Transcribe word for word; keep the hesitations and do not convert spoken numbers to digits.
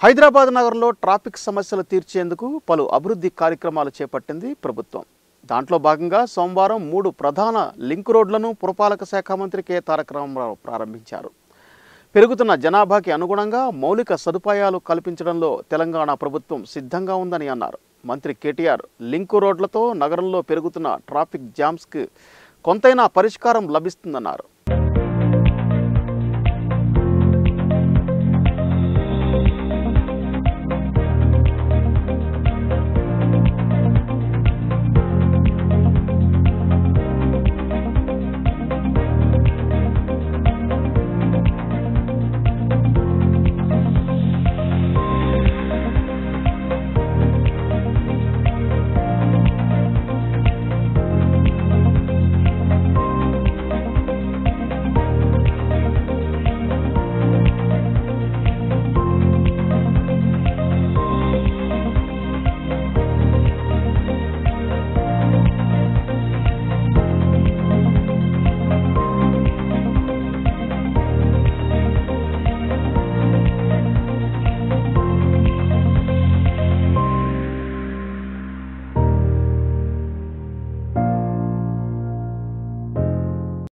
హైదరాబాద్ నగరంలో ట్రాఫిక్ సమస్యలు తీర్చేందుకు పలు అభివృద్ధి కార్యక్రమాలు చేపట్టింది ప్రభుత్వం. దాంట్లో భాగంగా సోమవారం మూడు ప్రధాన లింక్ రోడ్లను పురపాలక శాఖ మంత్రి కె తారక రామారావు ప్రారంభించారు. పెరుగుతున్న జనాభాకి అనుగుణంగా మౌలిక సదుపాయాలు కల్పించడంలో తెలంగాణ ప్రభుత్వం సిద్ధంగా ఉందని అన్నారు. మంత్రి కేటీఆర్ లింక్ రోడ్లతో నగరంలో పెరుగుతున్న ట్రాఫిక్ జామ్స్కి కొంతైనా పరిష్కారం లభిస్తుందన్నారు.